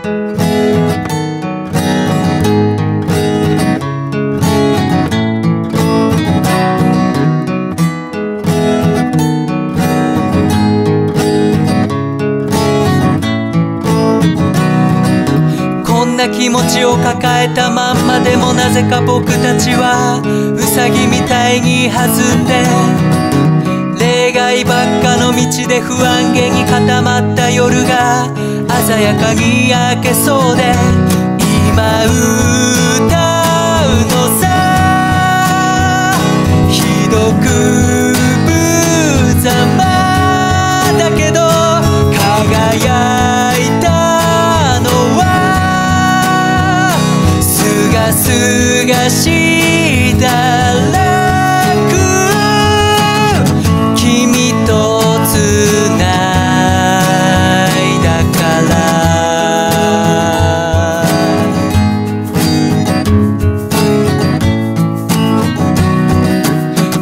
こんな気持ちを抱えたまんまでもなぜか僕たちはウサギみたいに弾んで、例外ばっかの道で不安げに固まった夜が鮮やかに焼けそうで、今歌うのさ、ひどく無様だけど輝いたのはすがしだらく君とつないだから。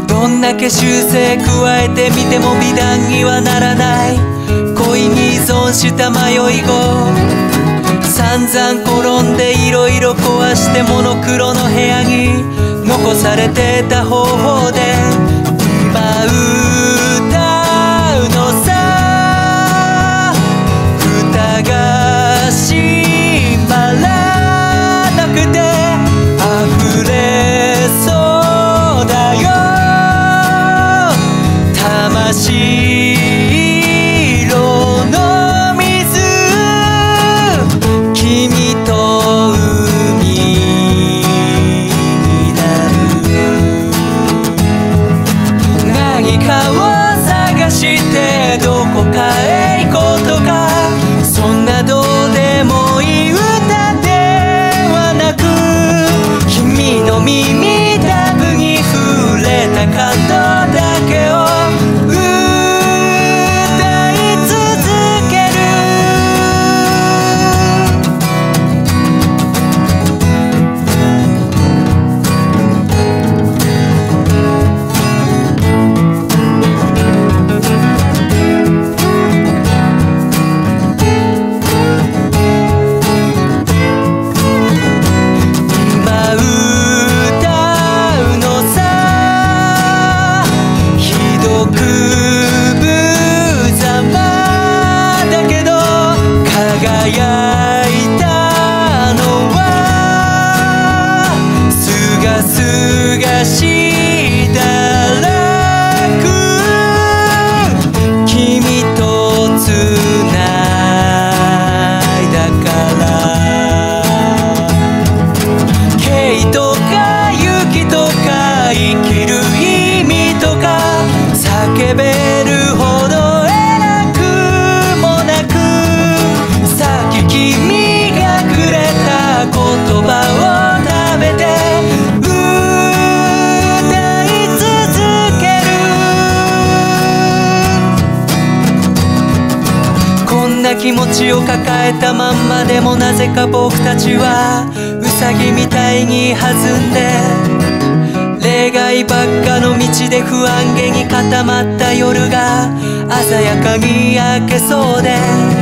どんだけ修正加えてみても美談にはならない、恋に依存した迷い子、散々転んでいろいろ壊してモノクロの部屋に残されてた方法で、今歌うのさ、歌が閉まらなくて溢れそうだよ魂色の水、君と海になる。何かを探してどこかへ行こうとか、そんなどうでもいい歌ではなく、君の耳たぶに触れた感動だけを輝いたのはすがすがしだらく君とつないだから。景とか雪とか生きる意味とか叫べるほど君がくれた言葉を食べて歌い続ける。こんな気持ちを抱えたまんまでもなぜか僕たちはウサギみたいに弾んで、例外ばっかの道で不安げに固まった夜が鮮やかに焼けそうで、